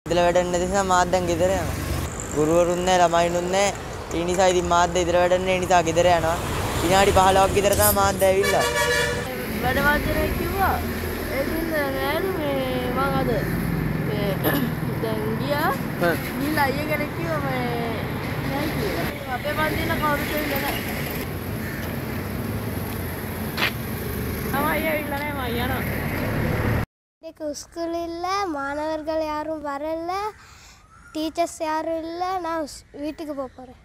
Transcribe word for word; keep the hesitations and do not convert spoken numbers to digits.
ඉදලා වැඩක් නැති නිසා මාත් දැන් ගෙදර යනවා. ගුරුවරුන් නැහැ ළමයිනුත් නැහැ. ඒ නිසා ඉතින් මාත් ඉදලා වැඩක් නැහැ නිසා ගෙදර යනවා. විනාඩි පහළොවක් විතර තමයි මාත් ඇවිල්ලා. වැඩ වාදනය කිව්වා. ඒකින්ද නෑනේ මේ මං අද මේ දැන් ගියා. හ්ම්. ගිහලා අයියා කෙනෙක් කිව්වා මේ නෑ කියලා. අපේ පන්තිල කවුරුත් ඇවිල්ලා නෑ. அய்யா இல்லைனா ஐயானா இன்னைக்கு ஸ்கூல் இல்லை மாணவர்கள் யாரும் வரல டீச்சர்ஸ் யாரும் இல்லை நான் வீட்டுக்கு போக போகிறேன்